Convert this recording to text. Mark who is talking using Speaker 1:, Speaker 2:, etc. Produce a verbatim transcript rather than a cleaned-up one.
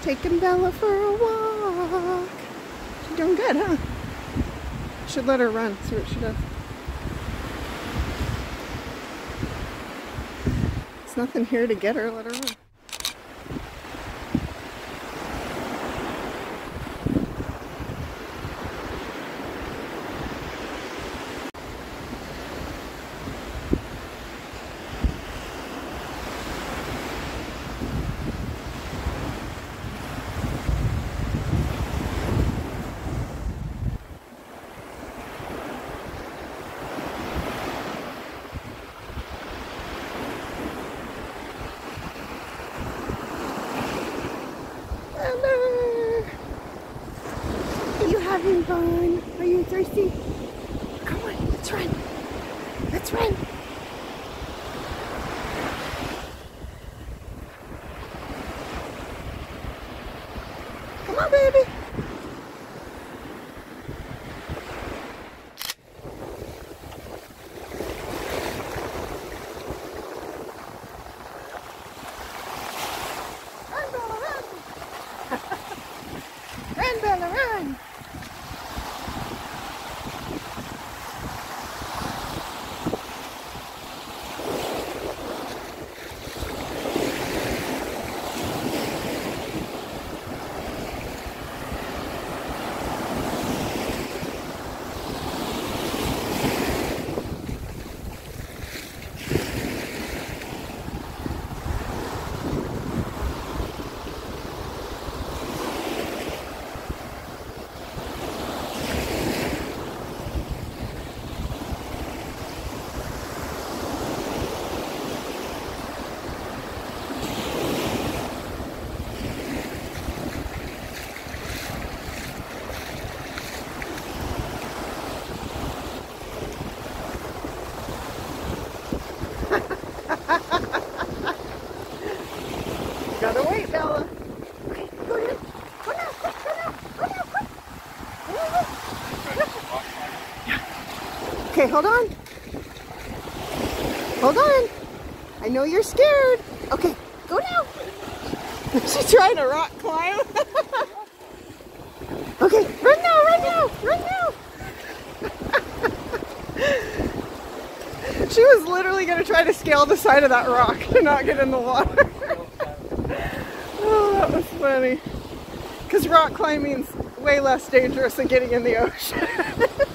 Speaker 1: Taking Bella for a walk. She's doing good, huh? Should let her run, see what she does. There's nothing here to get her, let her run. Are you having fun? Are you thirsty? Come on, let's run. Let's run. Come on, baby. Run, Bella, run. Run, Bella, run. Gotta wait, Bella. Okay, go now. Go now, quick, go now. Go now, quick. Yeah. Okay, hold on. Hold on. I know you're scared. Okay, go now. She's trying to rock climb. Okay, run now, run now, run now. She was literally going to try to scale the side of that rock to not get in the water. Oh, that was funny. Because rock climbing is way less dangerous than getting in the ocean.